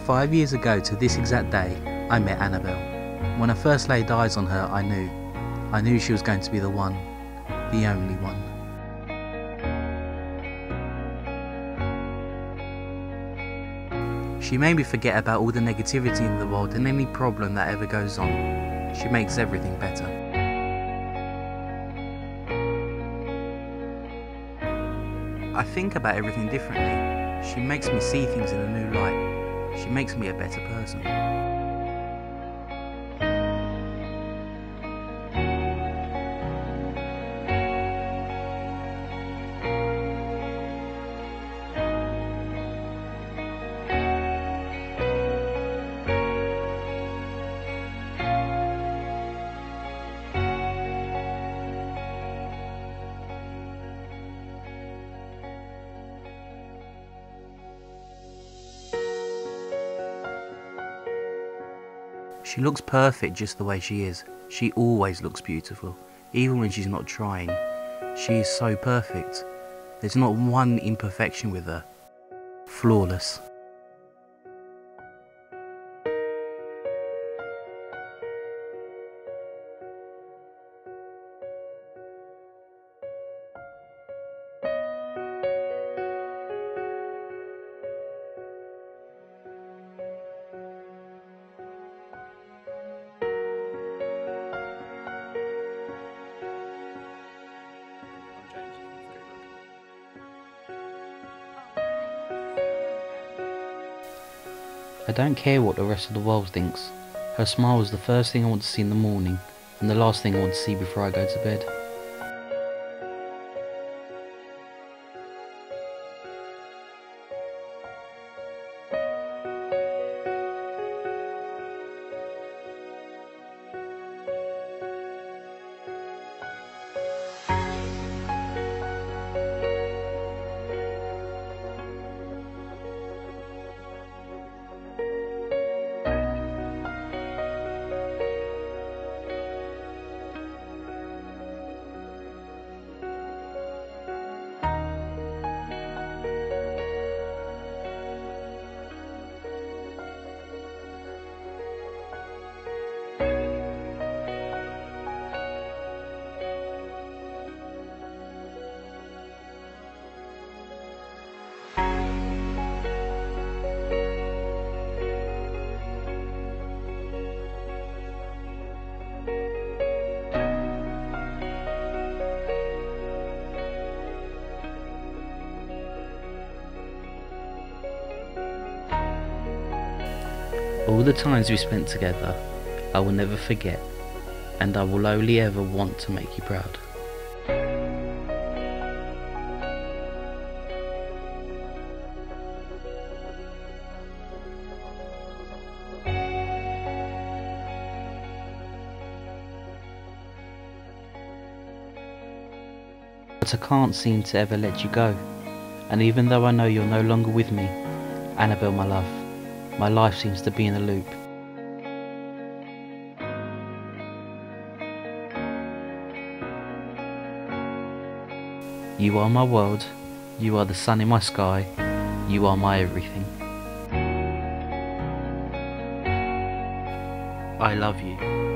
5 years ago to this exact day, I met Annabelle. When I first laid eyes on her, I knew she was going to be the one, the only one. She made me forget about all the negativity in the world and any problem that ever goes on. She makes everything better. I think about everything differently. She makes me see things in a new light. She makes me a better person. She looks perfect just the way she is. She always looks beautiful, even when she's not trying. She is so perfect. There's not one imperfection with her. Flawless. I don't care what the rest of the world thinks. Her smile is the first thing I want to see in the morning, and the last thing I want to see before I go to bed. All the times we spent together, I will never forget, and I will only ever want to make you proud. But I can't seem to ever let you go, and even though I know you're no longer with me, Annabelle, my love, my life seems to be in a loop. You are my world, you are the sun in my sky, you are my everything. I love you.